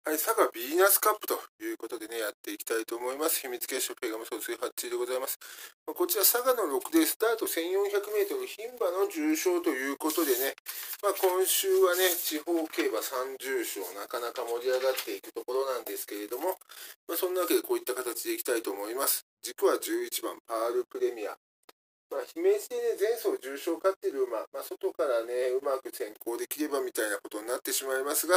はい、佐賀ビーナスカップということでね、やっていきたいと思います。秘密結社ペガム総水8中でございます。こちら佐賀の6でスタート1400メートル牝馬の重賞ということでね、今週はね、地方競馬3重賞、なかなか盛り上がっていくところなんですけれども、そんなわけでこういった形でいきたいと思います。軸は11番パールプレミア。姫路でね、前走重賞勝ってる馬、外からね、うまく先行できればみたいなことになってしまいますが、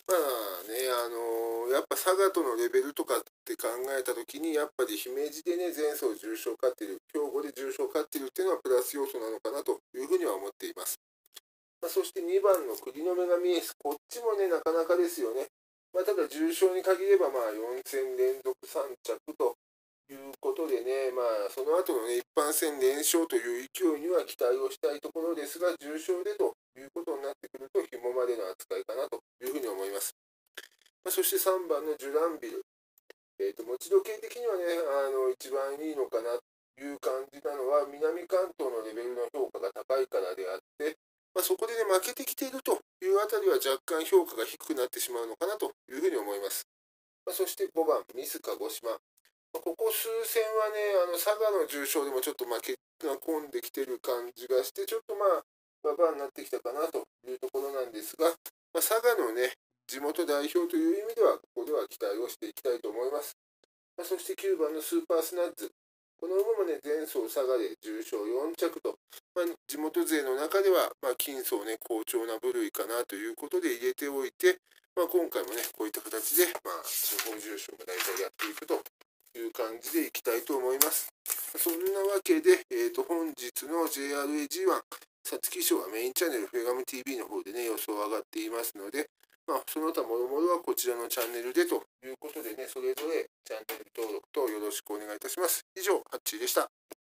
やっぱ佐賀とのレベルとかって考えたときに、やっぱり姫路でね、前走重賞勝ってる、兵庫で重賞勝ってるっていうのはプラス要素なのかなというふうには思っています。そして2番の栗の女神エース、こっちもね、なかなかですよね。ただ重賞に限れば、4戦連続3着と、いうことでね、その後のね、一般戦連勝という勢いには期待をしたいところですが、重賞でということになってくると、紐までの扱いかなというふうに思います。そして3番のジュランビル。持ち時計的にはね、一番いいのかなという感じなのは、南関東のレベルの評価が高いからであって、そこでね、負けてきているというあたりは若干評価が低くなってしまうのかなというふうに思います。そして5番、ミス鹿児島。ここ数戦はね、佐賀の重賞でもちょっと負けが込んできてる感じがして、ちょっとババアになってきたかなというところなんですが、佐賀のね、地元代表という意味では、ここでは期待をしていきたいと思います。そして9番のスーパースナッズ。この馬もね、前走佐賀で重賞4着と、地元勢の中では、金層ね、好調な部類かなということで入れておいて、今回もね、こういった形で、地方重賞も大体やっていくという感じでいきたいと思います。そんなわけで、本日の JRAG1、皐月賞はメインチャンネルフェガム TV の方でね、予想上がっていますので、その他もろもろはこちらのチャンネルでということでね、それぞれチャンネル登録とよろしくお願いいたします。以上、ハッチーでした。